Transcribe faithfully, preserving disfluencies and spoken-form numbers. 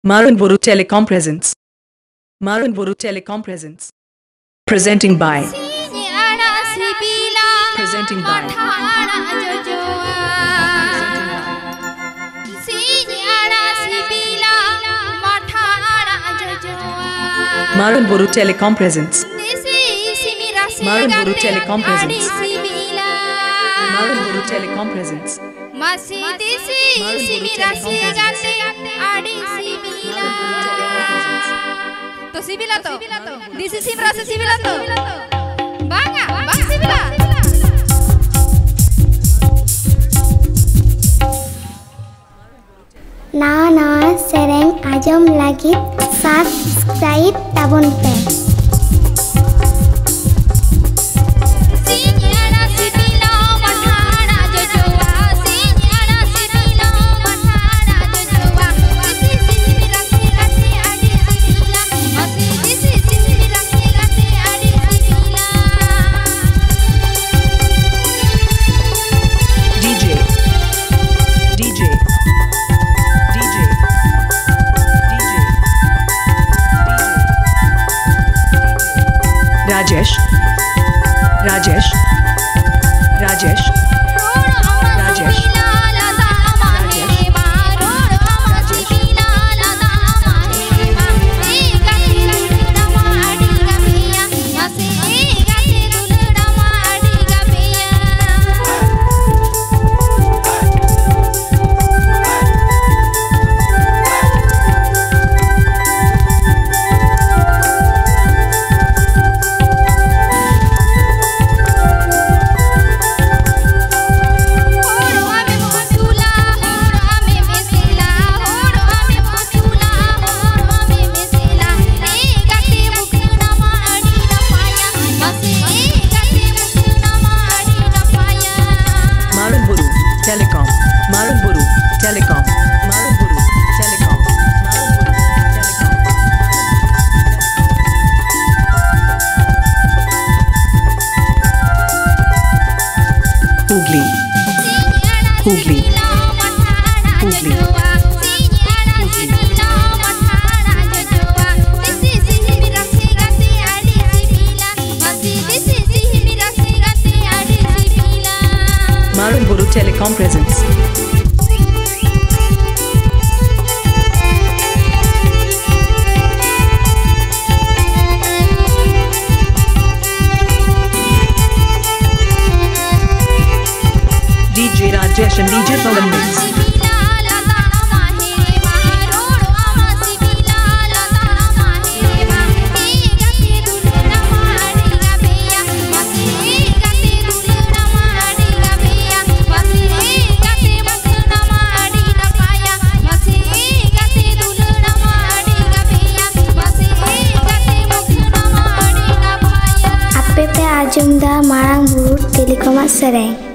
Marang Buru Telecom presents. Marang Buru Telecom presents. Presenting by. Presenting by. Marang Buru Telecom presents. Marang Buru Telecom presents. Marang Buru Telecom presents. तो सिबिला तो this is Simra से सिबिला तो बांगा बांग सिबिला नवा नवा सेरेंग आजम लागित subscribe ताबन पे Rajesh, Rajesh, Rajesh, Rajesh, Telecom, Marang Buru, Telecom, Marang Buru, Telecom, Marang Buru, Telecom. Hooghly, Hooghly, Hooghly, Hooghly. Marang Buru Telecom presents. D J Rajesh and D J PABEN mix. Jumda Marang Buru Telecom Sareng.